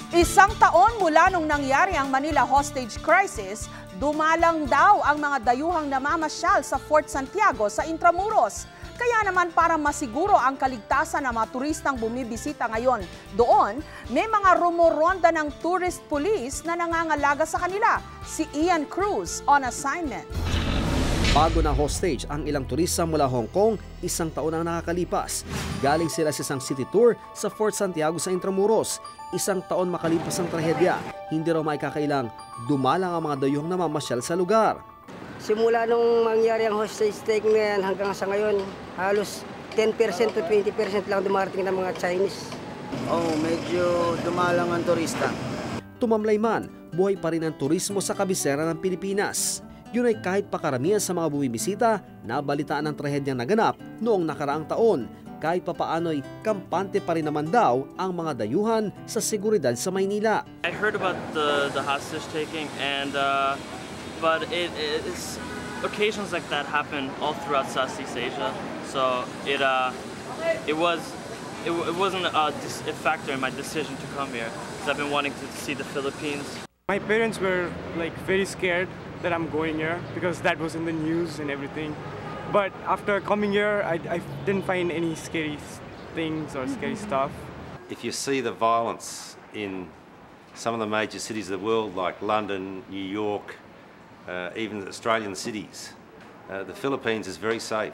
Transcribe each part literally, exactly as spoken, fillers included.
Isang taon mula nung nangyari ang Manila hostage crisis, dumalang daw ang mga dayuhang namamasyal sa Fort Santiago sa Intramuros. Kaya naman para masiguro ang kaligtasan ng mga turistang bumibisita ngayon doon, may mga rumoronda ng tourist police na nangangalaga sa kanila. Si Ian Cruz on assignment. Bago na hostage ang ilang turista mula Hong Kong, isang taon ang nakakalipas. Galing sila sa isang city tour sa Fort Santiago sa Intramuros. Isang taon makalipas ang trahedya, hindi raw maikakailang dumalang ang mga dayuhang namamasyal sa lugar. Simula nung mangyari ang hostage taking na yan hanggang sa ngayon, halos ten percent to twenty percent lang dumarating ng mga Chinese. Oh, medyo dumalang ang turista. Tumamlay man, buhay pa rin ang turismo sa kabisera ng Pilipinas. Yun ay kahit pakaramihan sa mga bumibisita, nabalitaan ang trahedyang naganap noong nakaraang taon. Kahit papaano'y kampante pa rin naman daw ang mga dayuhan sa seguridad sa Maynila. I heard about the, the hostage taking, and uh, but it, it's occasions like that happen all throughout Southeast Asia. So it uh, it was it, it wasn't a, a factor in my decision to come here because I've been wanting to see the Philippines. My parents were like very scared that I'm going here because that was in the news and everything. But after coming here, I, I didn't find any scary things or scary stuff. If you see the violence in some of the major cities of the world, like London, New York, uh, even Australian cities, uh, the Philippines is very safe.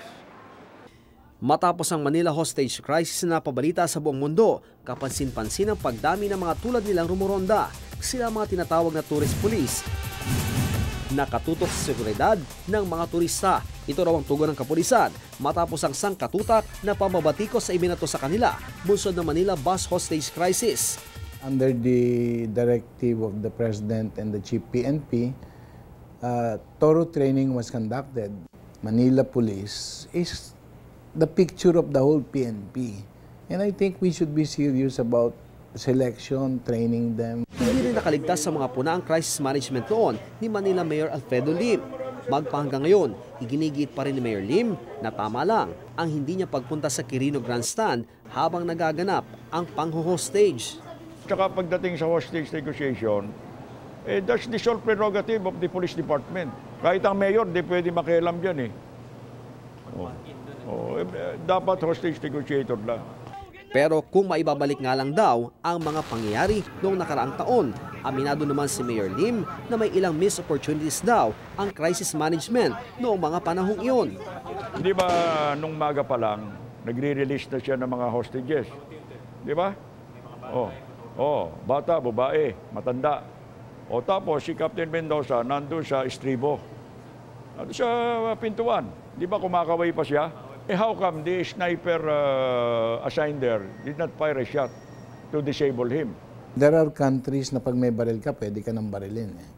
Matapos ang Manila hostage crisis na pabalita sa buong mundo, kapansin-pansin ang pagdami ng mga tulad nilang rumoronda. Sila mga tinatawag na tourist police, nakatutok sa seguridad ng mga turista. Ito raw ang tugon ng kapulisan matapos ang sangkatutak na pambabatikos sa ibinato sa kanila bunsod ng Manila bus hostage crisis. Under the directive of the President and the Chief P N P, uh, thorough training was conducted. Manila Police is the picture of the whole P N P. And I think we should be serious about selection, training them. Hindi rin nakaligtas sa mga punaang crisis management noon ni Manila Mayor Alfredo Lim. Magpahanggang ngayon, iginigiit pa rin ni Mayor Lim na tama lang ang hindi niya pagpunta sa Quirino Grandstand habang nagaganap ang pang-hostage. Tsaka pagdating sa hostage negotiation, eh, that's the sole prerogative of the police department. Kahit ang mayor, di pwede makialam dyan eh. Oh. Oh, eh, dapat hostage negotiator lang. Pero kung maibabalik nga lang daw ang mga pangyayari noong nakaraang taon, aminado naman si Mayor Lim na may ilang missed opportunities daw ang crisis management noong mga panahong iyon. Di ba nung maga pa lang, nagre-release na siya ng mga hostages? Di ba? Oh, oh, bata, babae, matanda. O tapos si Captain Mendoza nandun sa estribo. Nandun sa pintuan. Di ba kumakaway pa siya? Eh, how come the sniper uh, assigned there did not fire a shot to disable him? There are countries na pag may baril ka, pwede ka nang barilin. Eh.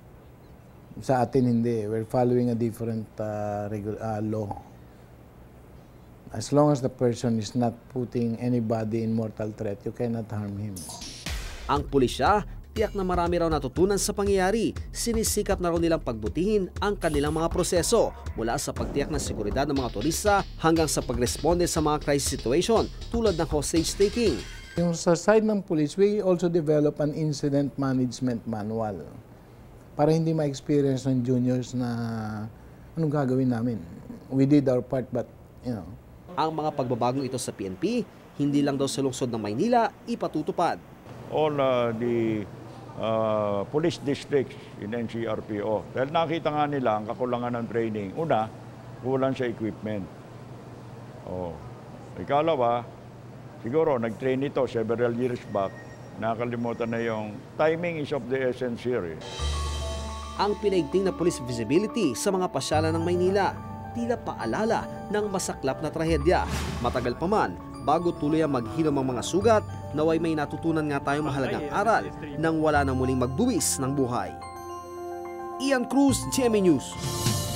Sa atin hindi. We're following a different uh, uh, law. As long as the person is not putting anybody in mortal threat, you cannot harm him. Ang pulisya, tiyak na marami raw natutunan sa pangyayari. Sinisikap na raw nilang pagbutihin ang kanilang mga proseso mula sa pagtiyak ng seguridad ng mga turista hanggang sa pagresponde sa mga crisis situation tulad ng hostage taking. Yung sa side ng police, we also develop an incident management manual para hindi ma-experience ng juniors na anong gagawin namin. We did our part, but you know. Ang mga pagbabagong ito sa P N P, hindi lang daw sa lungsod ng Maynila ipatutupad. All uh, the uh, police districts in N C R P O. Dahil nakita nga nila ang kakulangan ng training. Una, kulang sa equipment. Oh. Ikalawa, siguro nag-train ito several years back. Nakalimutan na yung timing is of the essence here. Eh. Ang pinaigting na police visibility sa mga pasyalan ng Maynila, tila paalala ng masaklap na trahedya. Matagal pa man, bago tuloy ang maghilom ang mga sugat, naway may natutunan nga tayong mahalagang aral nang wala nang muling magbuwis ng buhay. Ian Cruz, G M A News.